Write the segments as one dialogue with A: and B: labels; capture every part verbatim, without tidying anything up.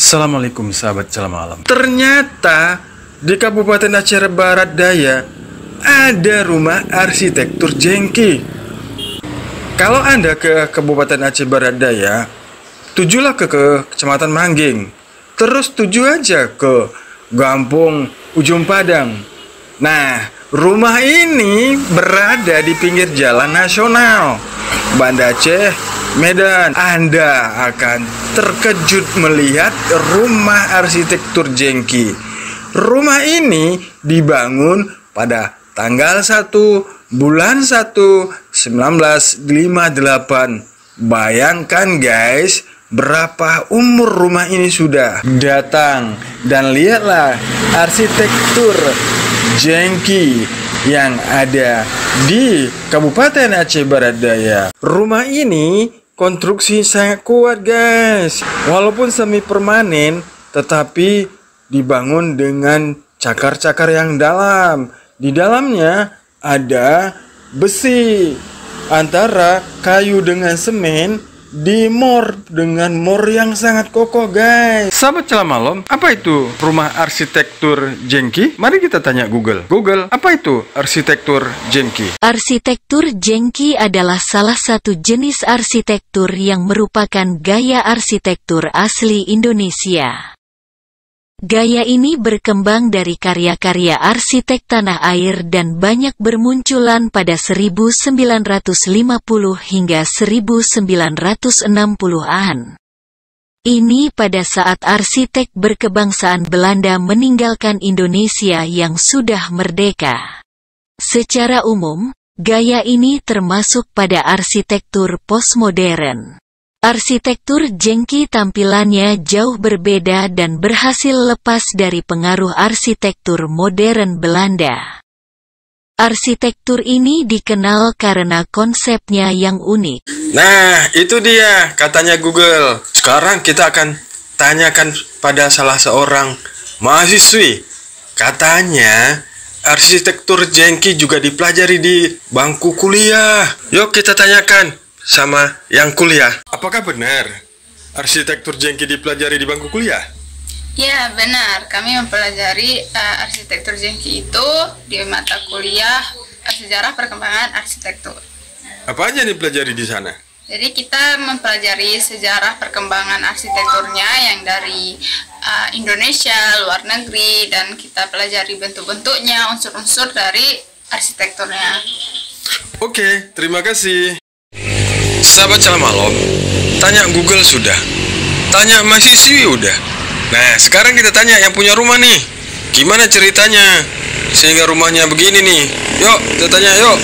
A: Assalamualaikum sahabat Salam Alam. Ternyata di Kabupaten Aceh Barat Daya ada rumah arsitektur jengki. Kalau Anda ke Kabupaten Aceh Barat Daya, tujulah ke, ke Kecamatan Mangging. Terus tuju aja ke Gampung Ujung Padang. Nah, rumah ini berada di pinggir jalan nasional Banda Aceh, Medan. Anda akan terkejut melihat rumah arsitektur jengki. Rumah ini dibangun pada tanggal satu bulan satu sembilan belas lima puluh delapan. Bayangkan guys, berapa umur rumah ini sudah. Datang dan lihatlah arsitektur jengki yang ada di Kabupaten Aceh Barat Daya. Rumah ini konstruksi sangat kuat guys. Walaupun semi permanen, tetapi dibangun dengan cakar-cakar yang dalam. Di dalamnya ada besi antara kayu dengan semen, dimor dengan mor yang sangat kokoh guys. Sahabat Salam Alam, apa itu rumah arsitektur jengki? Mari kita tanya Google. Google, apa itu arsitektur jengki?
B: Arsitektur jengki adalah salah satu jenis arsitektur yang merupakan gaya arsitektur asli Indonesia. Gaya ini berkembang dari karya-karya arsitek tanah air dan banyak bermunculan pada seribu sembilan ratus lima puluh hingga seribu sembilan ratus enam puluhan. Ini pada saat arsitek berkebangsaan Belanda meninggalkan Indonesia yang sudah merdeka. Secara umum, gaya ini termasuk pada arsitektur postmodern. Arsitektur jengki tampilannya jauh berbeda dan berhasil lepas dari pengaruh arsitektur modern Belanda. Arsitektur ini dikenal karena konsepnya yang unik.
A: Nah, itu dia katanya Google. Sekarang kita akan tanyakan pada salah seorang mahasiswi. Katanya arsitektur jengki juga dipelajari di bangku kuliah. Yuk kita tanyakan sama yang kuliah. Apakah benar arsitektur jengki dipelajari di bangku kuliah?
C: Ya, benar. Kami mempelajari uh, arsitektur jengki itu di mata kuliah uh, sejarah perkembangan arsitektur.
A: Apa aja yang dipelajari di sana?
C: Jadi kita mempelajari sejarah perkembangan arsitekturnya yang dari uh, Indonesia, luar negeri, dan kita pelajari bentuk-bentuknya, unsur-unsur dari arsitekturnya.
A: Oke, terima kasih. Sahabat Salam Alam, tanya Google sudah, tanya mahasiswi udah. Nah, sekarang kita tanya yang punya rumah nih, gimana ceritanya sehingga rumahnya begini nih. Yuk, kita tanya yuk.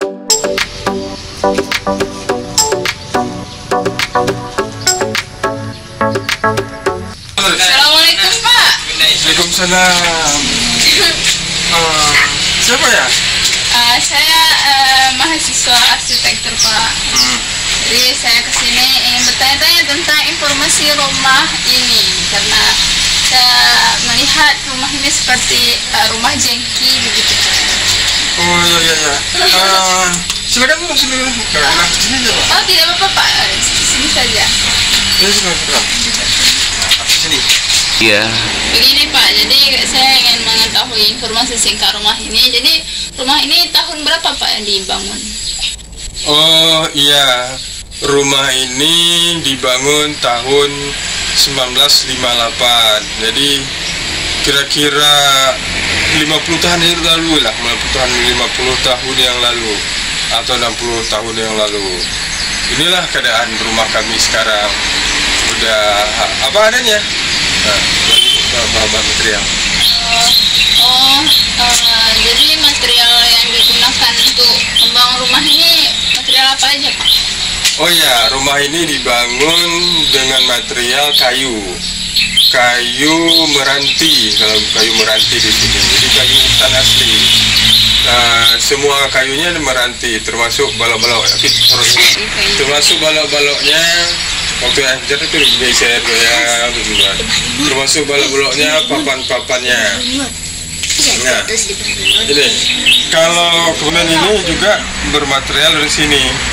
C: Assalamualaikum Pak.
A: Waalaikumsalam. uh, Siapa ya?
C: Uh, saya uh, mahasiswa arsitektur Pak. Hmm. Jadi saya kesini ingin bertanya-tanya tentang informasi rumah ini karena saya melihat rumah ini seperti uh, rumah jengki begitu.
A: Oh iya iya iya. Uh, silakan bu, silakan. Nah, sini aja Pak.
C: Oh tidak apa-apa Pak, sini saja.
A: Ya silakan. Sini.
C: Iya. Begini Pak, jadi saya ingin mengetahui informasi singkat rumah ini. Jadi rumah ini tahun berapa Pak yang dibangun?
A: Oh iya, rumah ini dibangun tahun seribu sembilan ratus lima puluh delapan. Jadi kira-kira lima puluh tahun yang lalu lah, lima puluh tahun yang lalu atau enam puluh tahun yang lalu. Inilah keadaan rumah kami sekarang. Udah apa adanya? Nah, bahan material.
C: Oh, oh uh, jadi material yang digunakan untuk membangun rumah ini material apa aja Pak?
A: Oh ya, rumah ini dibangun dengan material kayu, kayu meranti. Kalau kayu meranti di sini, jadi kayu hutan asli. Nah, semua kayunya meranti, termasuk balok-balok. Termasuk balok-baloknya. Waktu yang jadi itu geser ya, berdua. Termasuk balok-baloknya, papan-papannya. Nah, ini kalau kemudian ini juga bermaterial dari sini.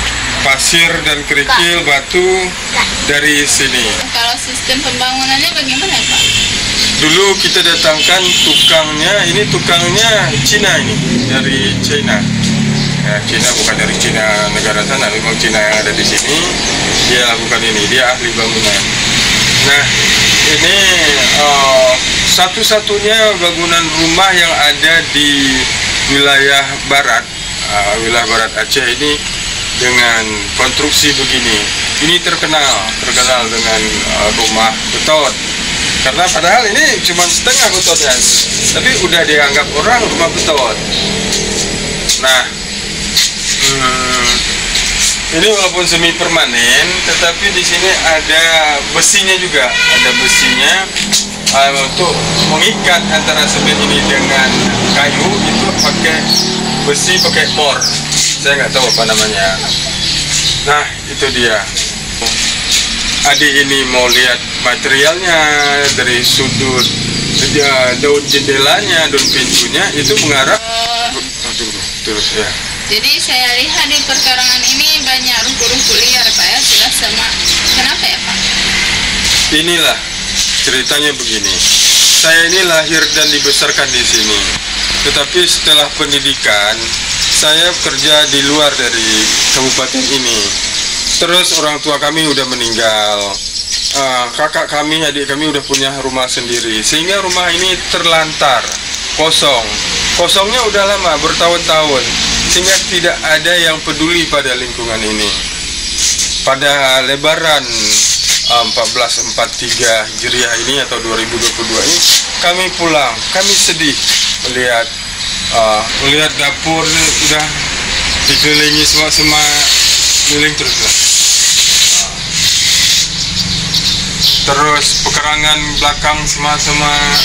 A: pasir dan kerikil batu dari sini.
C: Kalau sistem pembangunannya bagaimana Pak?
A: Dulu kita datangkan tukangnya, ini tukangnya Cina ini, dari China. Ya, Cina bukan dari Cina negara sana, memang Cina yang ada di sini. Dia lakukan ini, dia ahli bangunan. Nah, ini uh, satu-satunya bangunan rumah yang ada di wilayah barat, uh, wilayah barat Aceh ini dengan konstruksi begini. Ini terkenal, terkenal dengan uh, rumah beton. Karena padahal ini cuma setengah betonnya, tapi udah dianggap orang rumah beton. Nah, hmm, ini walaupun semi permanen, tetapi di sini ada besinya juga, ada besinya uh, untuk mengikat antara semen ini dengan kayu itu pakai besi, pakai mor. Saya nggak tahu apa namanya. Nah, itu dia. Adik ini mau lihat materialnya dari sudut daun jendelanya, daun pintunya itu mengarah. Oh, tunggu, terus ya.
C: Jadi saya lihat di perkarangan ini banyak rumput-rumput liar Pak ya, sudah sama. Kenapa ya Pak?
A: Inilah ceritanya begini. Saya ini lahir dan dibesarkan di sini. Tetapi setelah pendidikan, saya kerja di luar dari kabupaten ini. Terus orang tua kami udah meninggal, uh, kakak kami, adik kami udah punya rumah sendiri, sehingga rumah ini terlantar, kosong. Kosongnya udah lama, bertahun-tahun, sehingga tidak ada yang peduli pada lingkungan ini. Pada lebaran uh, seribu empat ratus empat puluh tiga Hijriah ini atau dua ribu dua puluh dua ini, kami pulang, kami sedih melihat uh, melihat dapur udah dikelilingi semak-semak, keliling terus lah. Terus pekarangan belakang semak-semak,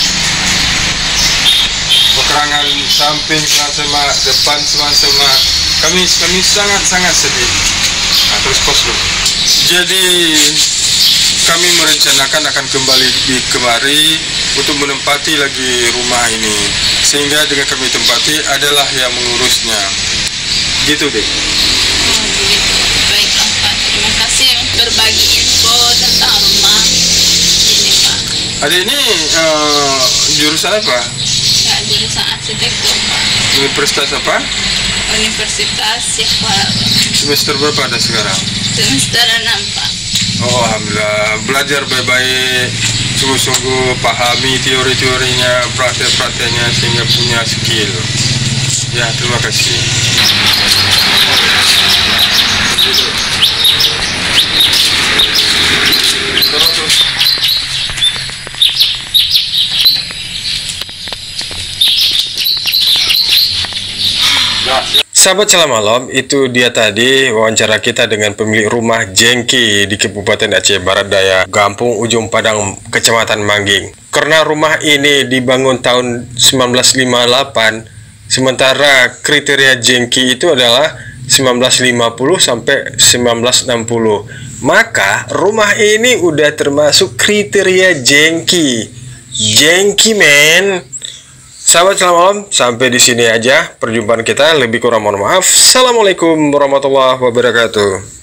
A: pekarangan samping semak-semak, depan semak-semak. Kami kami sangat-sangat sedih. Nah, terus pos dulu. Jadi kami merencanakan akan kembali di kemari untuk menempati lagi rumah ini, sehingga dengan kami tempati adalah yang mengurusnya. Gitu deh.
C: Oh, begitu. Baiklah Pak, terima kasih berbagi info tentang rumah ini Pak.
A: Adik ini uh, jurusan apa?
C: Ya, jurusan arsitektur Pak.
A: Universitas apa?
C: Universitas Syekh.
A: Semester berapa ada sekarang?
C: Semester enam Pak.
A: Oh, alhamdulillah, belajar baik-baik, sungguh-sungguh pahami teori-teorinya, praktek-prakteknya sehingga punya skill. Ya, terima kasih. Sahabat Salam Malam, itu dia tadi wawancara kita dengan pemilik rumah Jengki di Kabupaten Aceh Barat Daya, Kampung Ujung Padang, Kecamatan Mangging. Karena rumah ini dibangun tahun seribu sembilan ratus lima puluh delapan, sementara kriteria Jengki itu adalah seribu sembilan ratus lima puluh sampai seribu sembilan ratus enam puluh. Maka rumah ini udah termasuk kriteria Jengki. Jengki, men. Sahabat Salam Malam, sampai di sini aja perjumpaan kita. Lebih kurang mohon maaf. Assalamualaikum warahmatullahi wabarakatuh.